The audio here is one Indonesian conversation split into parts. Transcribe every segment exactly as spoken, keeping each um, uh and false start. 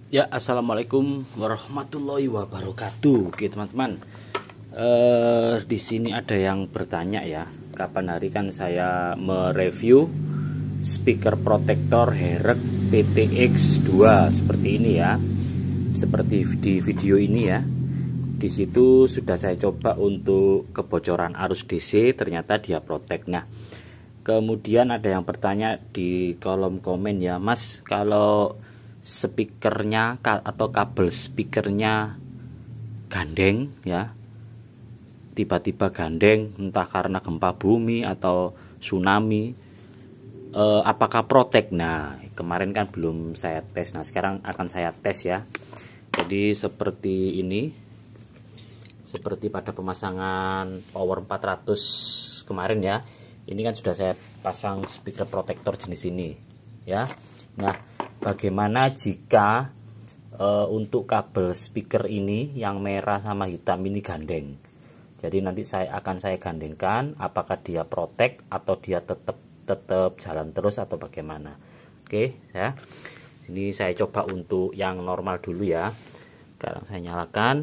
Ya, assalamualaikum warahmatullahi wabarakatuh. Oke teman-teman, eh, di sini ada yang bertanya ya, kapan hari kan saya mereview speaker protector Herek P T X dua seperti ini ya, seperti di video ini ya. Di situ sudah saya coba untuk kebocoran arus D C, ternyata dia protect. Nah, kemudian ada yang bertanya di kolom komen ya, Mas, kalau speakernya atau kabel speakernya gandeng ya, tiba-tiba gandeng entah karena gempa bumi atau tsunami, eh, apakah protect? Nah, kemarin kan belum saya tes, nah sekarang akan saya tes ya. Jadi seperti ini, seperti pada pemasangan power empat ratus kemarin ya, ini kan sudah saya pasang speaker protector jenis ini ya. Nah, bagaimana jika e, untuk kabel speaker ini yang merah sama hitam ini gandeng? Jadi nanti saya akan saya gandengkan, apakah dia protect atau dia tetap tetap jalan terus atau bagaimana? Oke ya. Ini saya coba untuk yang normal dulu ya. Sekarang saya nyalakan.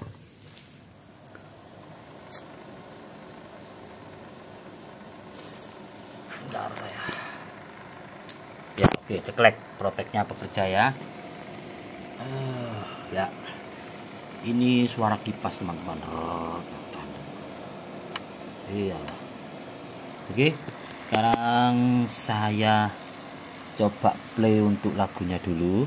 Bentar saya. Ya, oke, ceklek, protectnya bekerja ya. Uh, ya, ini suara kipas teman-teman. Oh, iya. Oke, sekarang saya coba play untuk lagunya dulu.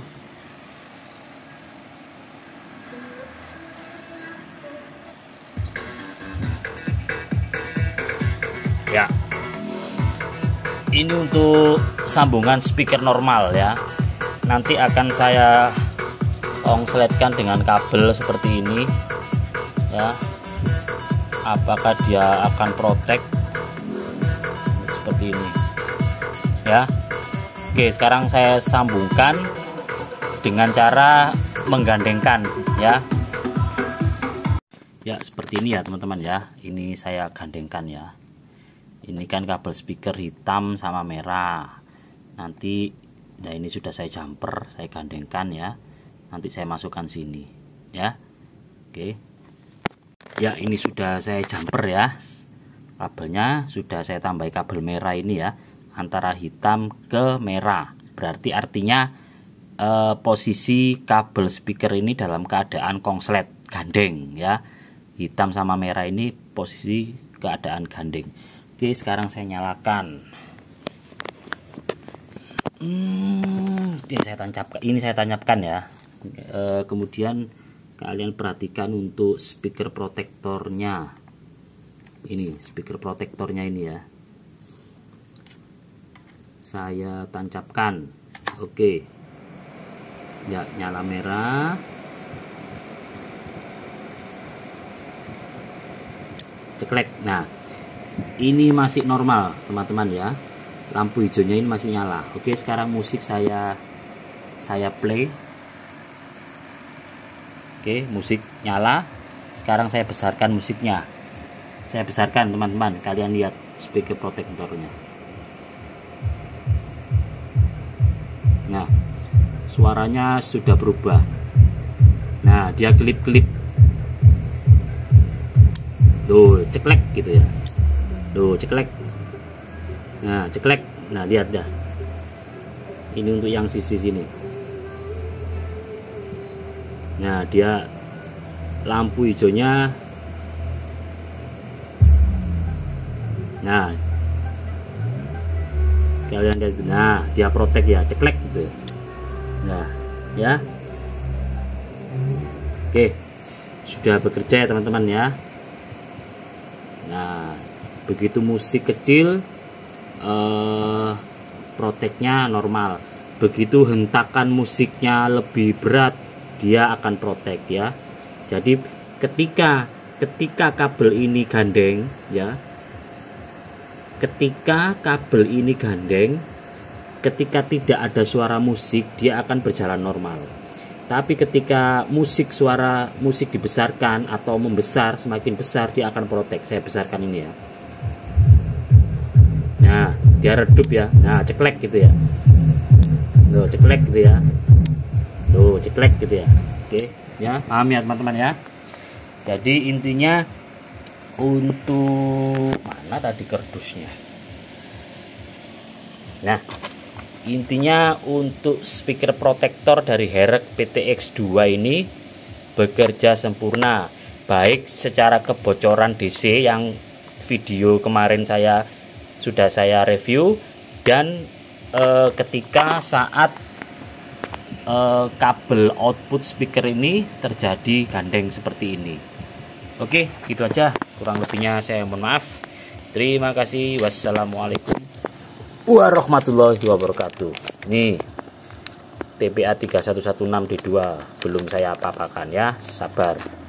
Ya. Ini untuk sambungan speaker normal ya. Nanti akan saya konsletkan dengan kabel seperti ini ya. Apakah dia akan protect seperti ini ya. Oke, sekarang saya sambungkan dengan cara menggandengkan ya. Ya, seperti ini ya teman-teman ya. Ini saya gandengkan ya. Ini kan kabel speaker hitam sama merah. Nanti, nah ini sudah saya jumper, saya gandengkan ya. Nanti saya masukkan sini, ya. Oke. Ya, ini sudah saya jumper ya. Kabelnya sudah saya tambah kabel merah ini ya, antara hitam ke merah. Berarti artinya eh, posisi kabel speaker ini dalam keadaan konslet gandeng ya. Hitam sama merah ini posisi keadaan gandeng. Oke, sekarang saya nyalakan. Hmm, ini saya tancapkan. Ini saya tancapkan ya. E, kemudian kalian perhatikan untuk speaker protektornya. Ini speaker protektornya ini ya. Saya tancapkan. Oke. Ya, nyala merah. Ceklek. Nah, ini masih normal teman-teman ya, lampu hijaunya ini masih nyala. Oke, sekarang musik saya saya play. Oke, musik nyala. Sekarang saya besarkan musiknya, saya besarkan teman-teman. Kalian lihat speaker protektornya. Nah, suaranya sudah berubah. Nah, dia klip-klip tuh, ceklek gitu ya. Tuh, ceklek. Nah, ceklek. Nah, lihat dah. Ini untuk yang sisi sini. Nah, dia lampu hijaunya. Nah, kalian lihat. Nah, dia protect ya, ceklek gitu. Nah, ya. Oke. Sudah bekerja ya, teman-teman ya. Nah, begitu musik kecil eh, protectnya normal. Begitu hentakan musiknya lebih berat, dia akan protect ya. Jadi ketika ketika kabel ini gandeng ya, ketika kabel ini gandeng, ketika tidak ada suara musik, dia akan berjalan normal. Tapi ketika musik suara musik dibesarkan atau membesar, semakin besar, dia akan protect. Saya besarkan ini ya. Nah, dia redup ya. Nah, ceklek gitu ya. Tuh, ceklek gitu ya. Tuh, ceklek. jeklek gitu ya. Oke ya, paham ya teman-teman ya. Jadi intinya untuk mana tadi kardusnya. Nah, intinya untuk speaker protektor dari Herek P T X dua ini bekerja sempurna, baik secara kebocoran D C yang video kemarin saya sudah saya review, dan e, ketika saat e, kabel output speaker ini terjadi gandeng seperti ini. Oke, gitu aja, kurang lebihnya saya mohon maaf. Terima kasih, wassalamualaikum warahmatullahi wabarakatuh. Nih T P A tiga satu satu enam D dua belum saya apa-apakan ya, sabar.